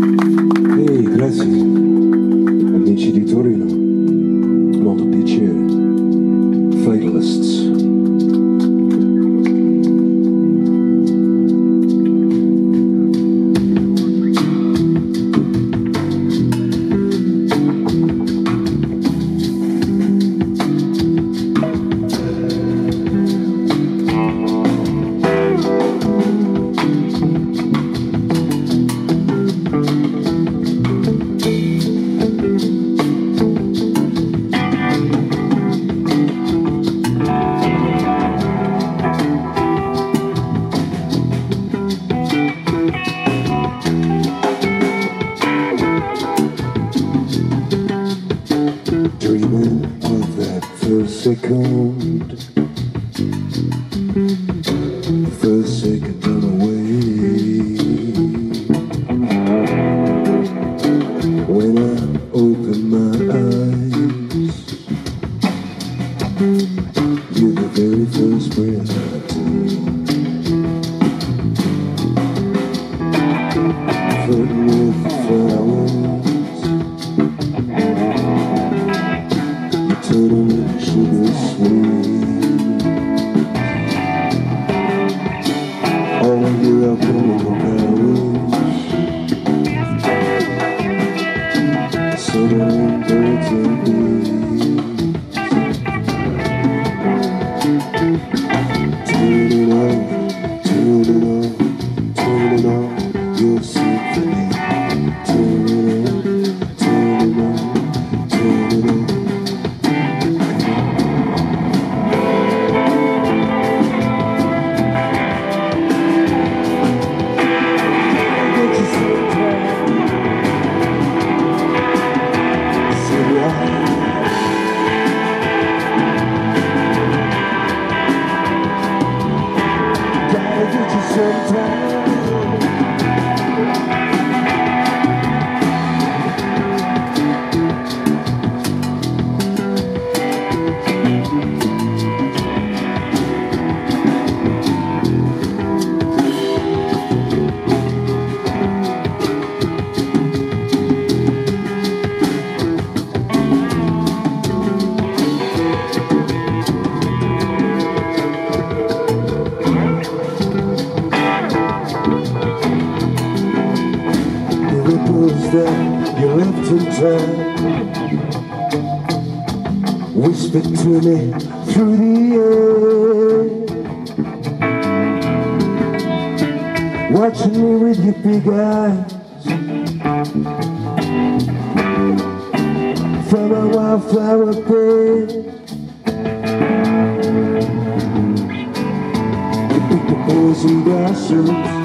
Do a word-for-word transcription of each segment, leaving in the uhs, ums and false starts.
Ehi, grazie, amici di Torino, molto piacere, Fatalists. Dreaming of that first second, the first second on the way. When I open my eyes, you're the very first breath I take. Flirting with the flowers, turning into sugar sweet. All of you out there in the Paris, settling birds and bees. Turn it on, turn it on, turn it on, your symphony. Turn it on, turn it on, turn it on. That you left in time whispered to me through the air, watching me with your big eyes from a wildflower bed. You picked the poison blossoms,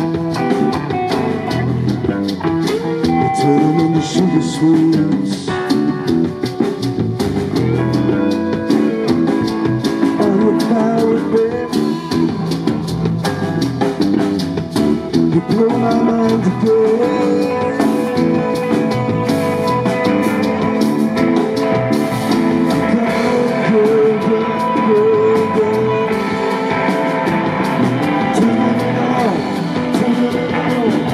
turn them into sugar sweets. On your power bed, you blow my mind again. Go, go, go, go, go. Turn it on, turn it on.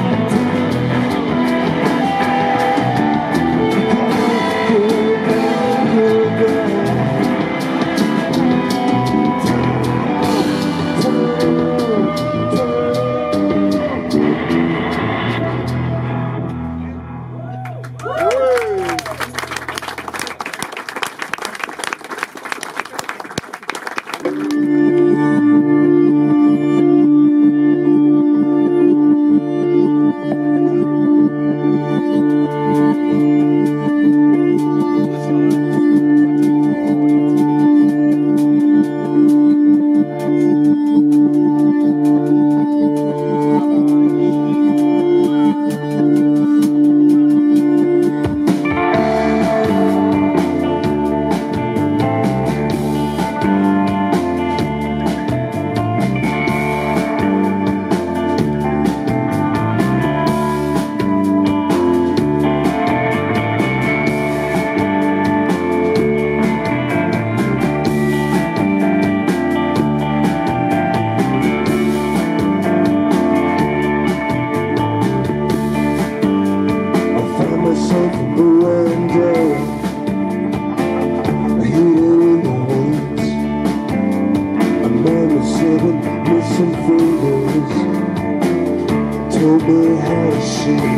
Odyssey.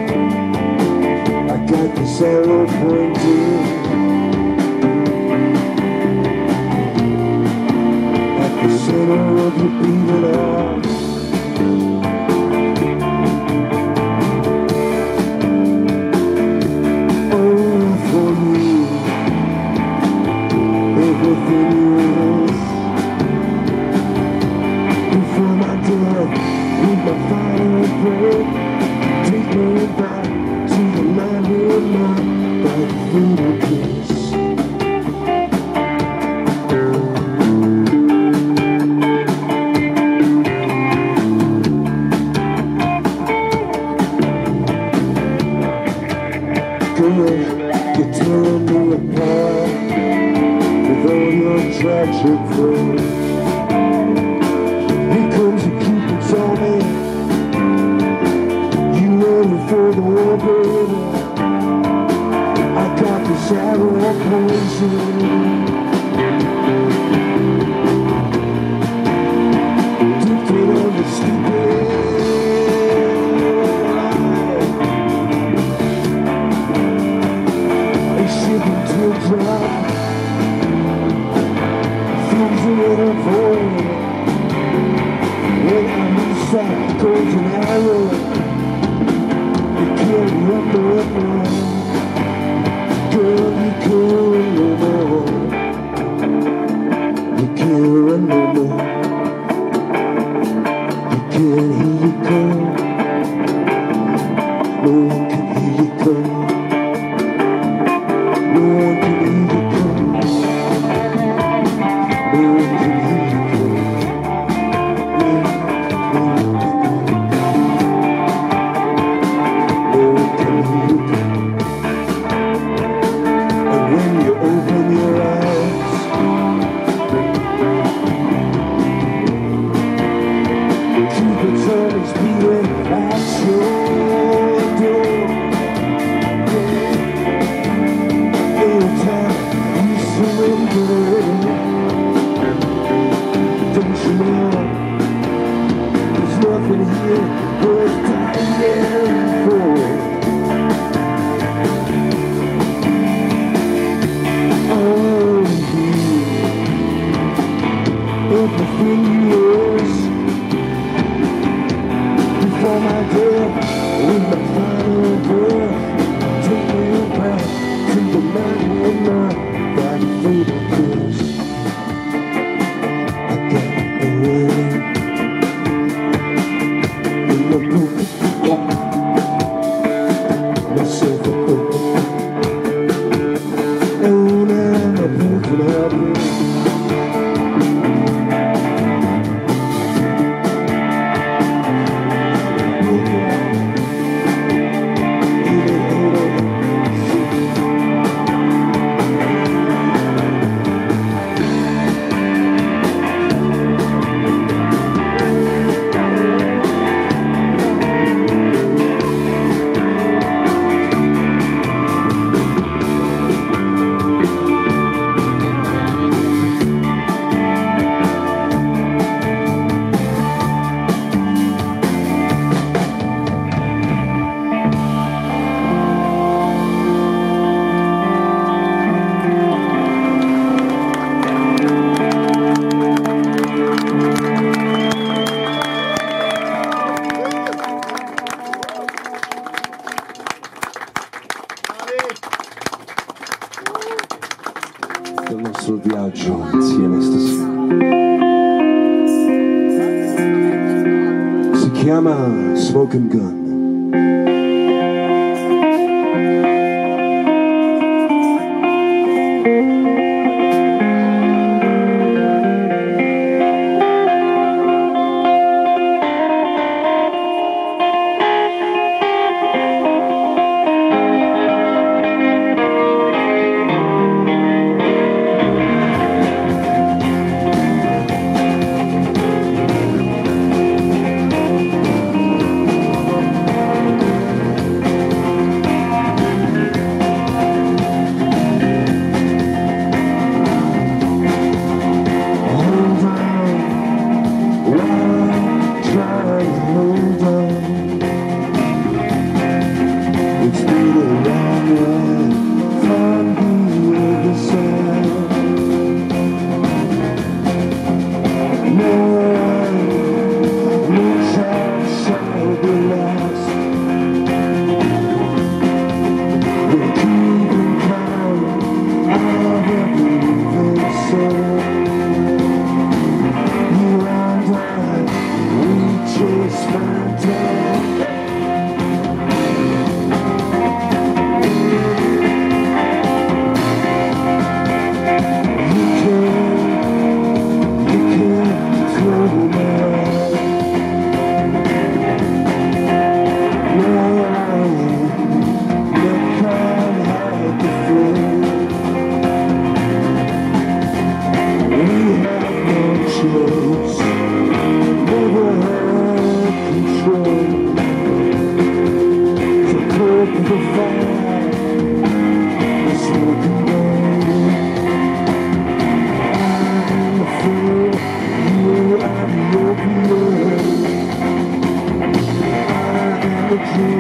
I got this arrow pointing at the center of your beating heart. Only for you, everything is. Before my death, with my final breath, take me back to the land we're not, by the fatal kiss. Girl, you're tearing me apart with all your tragic words. Here comes the Cupid's army. You ready for the war, baby? I got this arrow of poison. Addicted on the stupid. A shipping teardrop fills a little void. When I'm inside the golden arrow, you can't run no more. Girl, you can't run no more. You can't run no more. You can't hear you call. No one can hear you call. No one can hear you call. No one can hear you call. And when you open your eyes, Cupid's always beating at your door. Every time you surrender, don't you know there's nothing here worth dying for. Everything yours. Before my death, with my final breath, take me back to the night when not that fatal kiss. I got away in the book, myself a book, and I'm a broken heart. Del nostro viaggio insieme stasera. Si chiama Smoking Gun.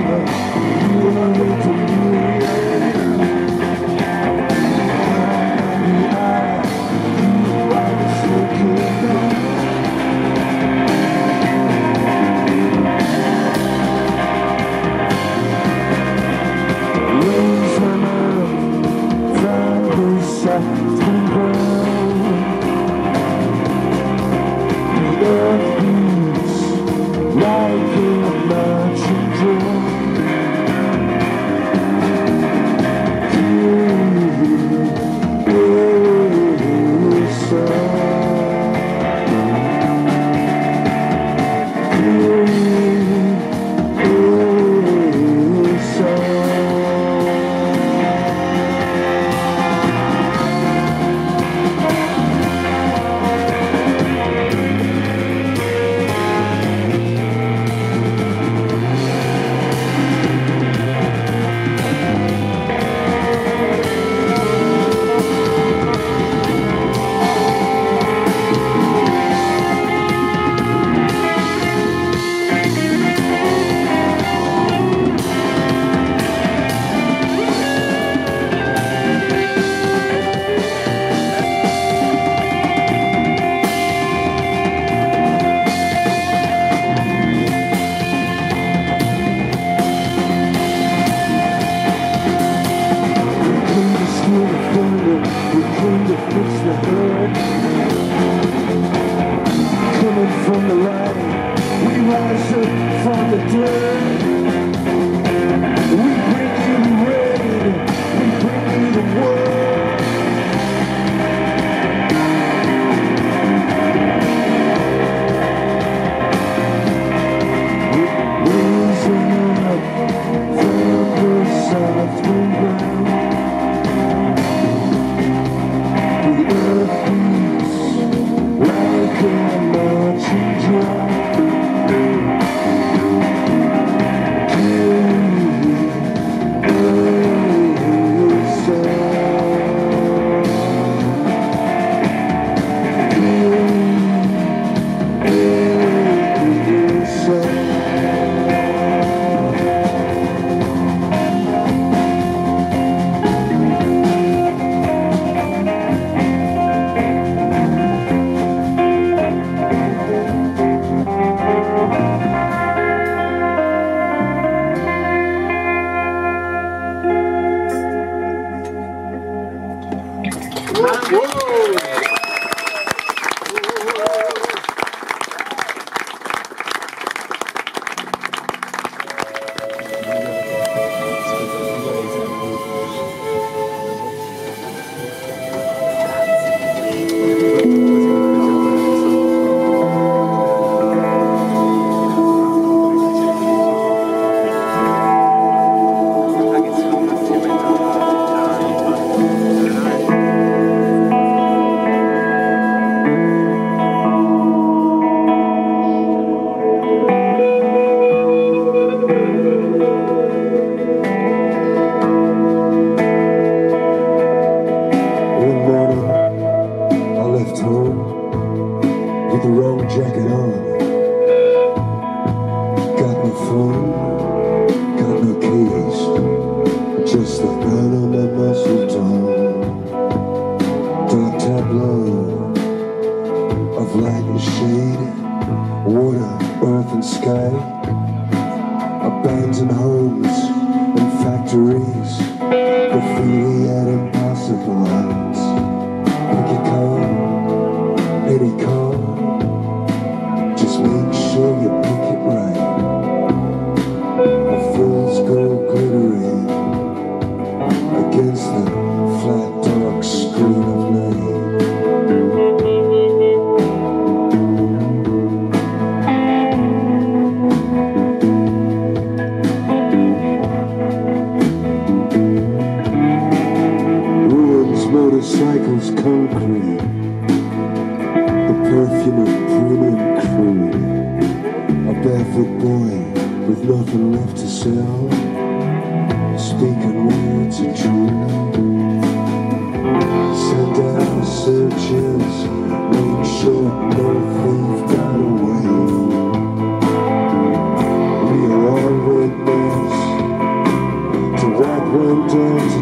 We are all witness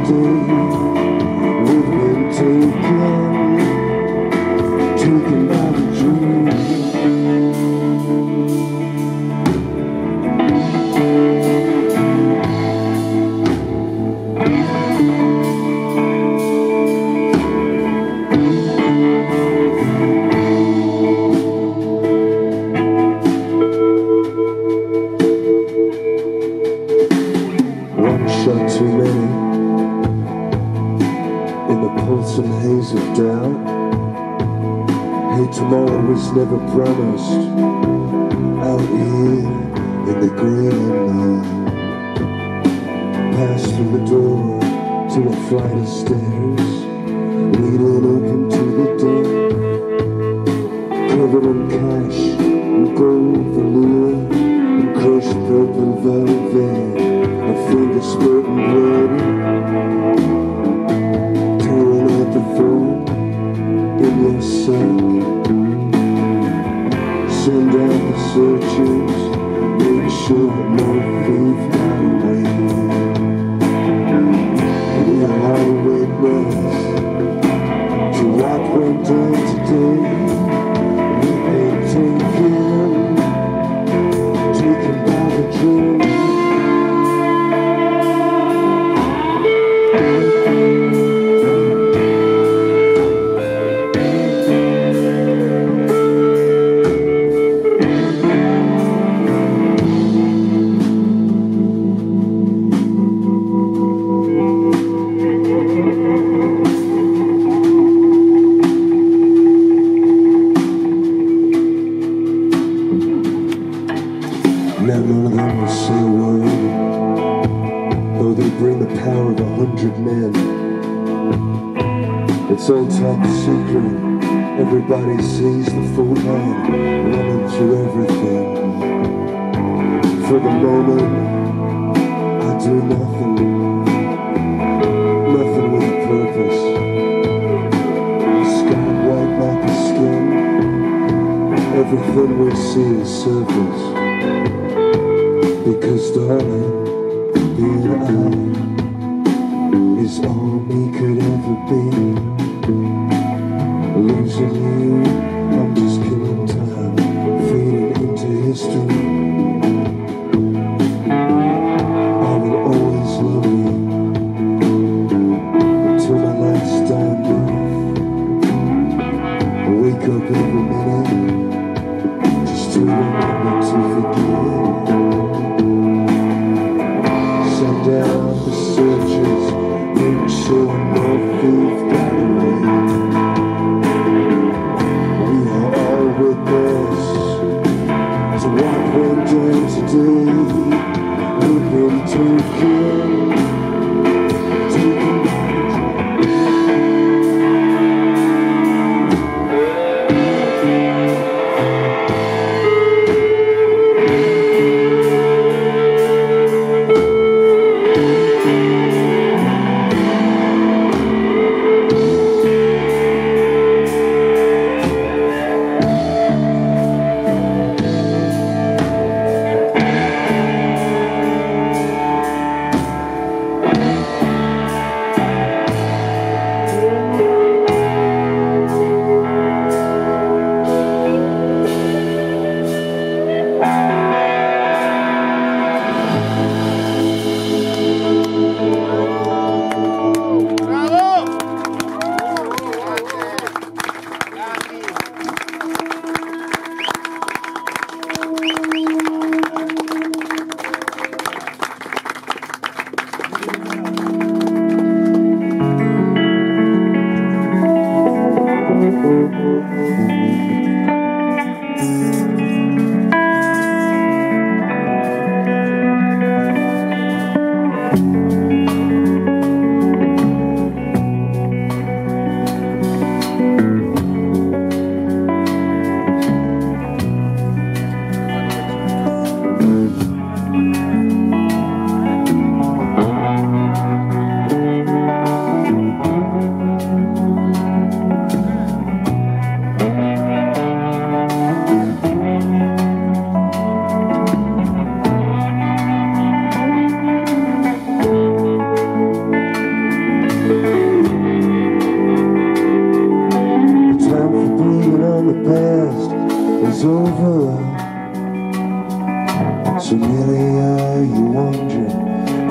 day. We've been taken, taken by the dream. Shot too many in the pulse and haze of doubt. Hey, tomorrow was never promised. Out here in the grey light, passed through the door to a flight of stairs leading up into the dark, covered in cash and gold velour and crushed purple velvet. A finger spurting blood, tearing at the thorn in your sack. Send out the searchers, make sure no thief got away. We are a witness to what went down today. We've been taken, taken by the dream. Now none of them will say a word, though they bring the power of a hundred men. It's all top secret, everybody sees the full man running through everything. For the moment, I do nothing, nothing with a purpose. The sky white like a skin, everything we see is surface. Because darling, being I is all me could ever be. Losing you, I'm just killing time, fading into history. I will always love you until my last dying breath. I wake up every minute just to remember to forget. Down the searches, make sure no thief got away. We are all witness to what went down today. We've been taken, taken by the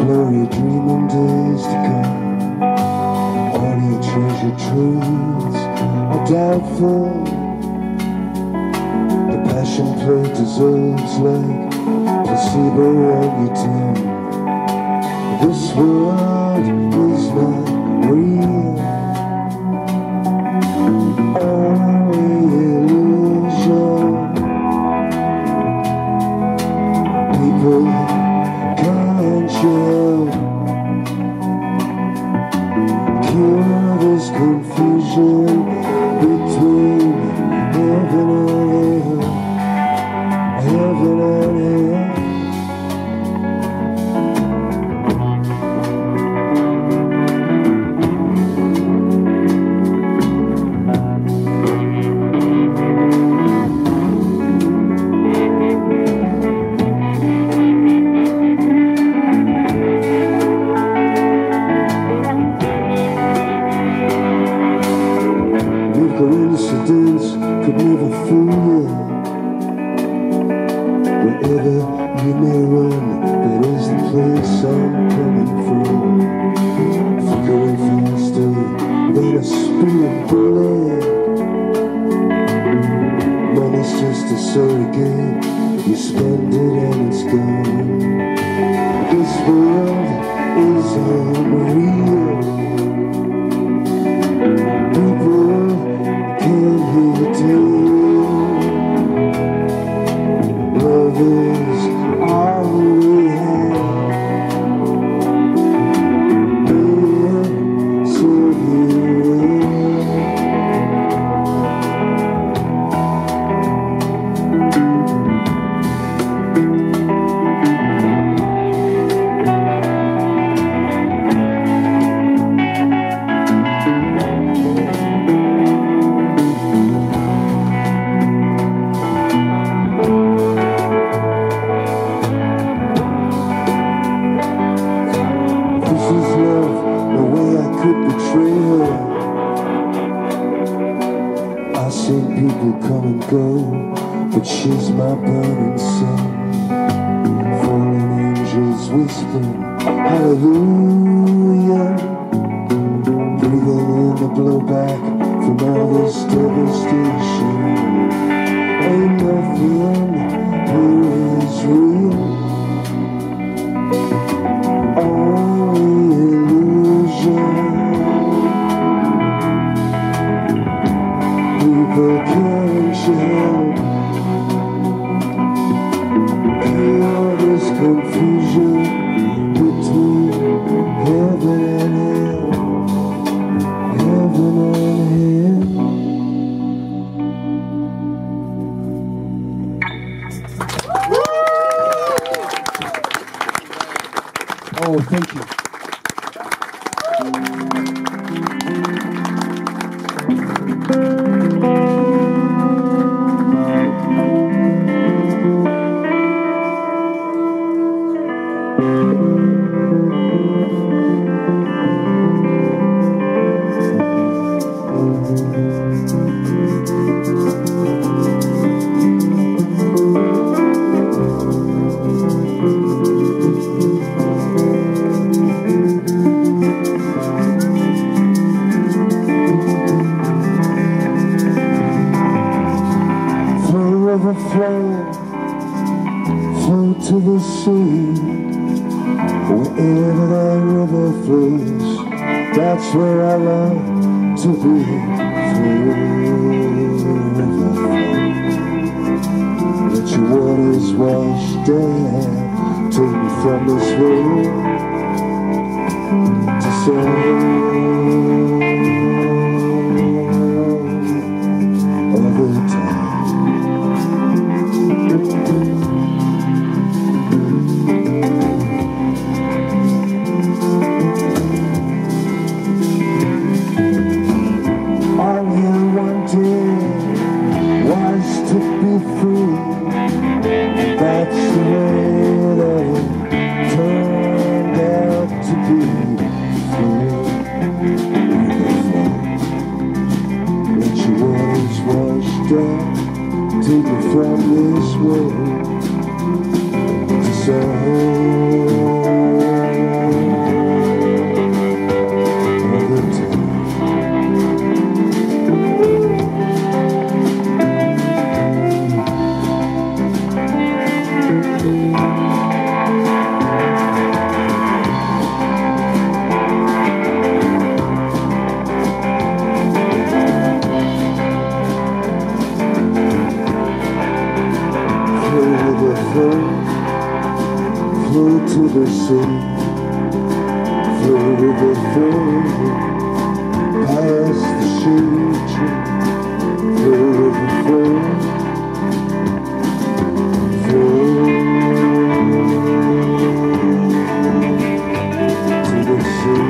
blurry dreaming days to come. All your treasured truths are doubtful. The passion play dissolves like placebo on your tongue. This world is not real, only illusion. People can't chill, cure this confusion between heaven and hell, heaven and hell. Coincidence could never fool you. Wherever you may run, that is the place I'm coming from. Flickering faster than a speeding bullet. Money's just a surrogate. You spend it and it's gone. This world is unreal. People can't hear tell. Love is all we have. Yeah, so you I've seen people come and go, but she's my burning sun. Fallen angels whispering hallelujah, breathing in the blowback from all this devastation. Ain't nothing here is real, only illusion. People can't help, cure this confusion between heaven and hell, heaven and hell. Oh, thank you. Flow, flow to the sea. Wherever that river flows, that's where I love to be. Forever flow, let your waters wash down, take me from this world to some other time. Was to be free, that's the way that it turned further, further, past the shade tree, further, further, further to the sea.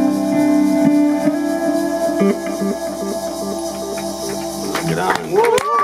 Get on. Whoa, whoa.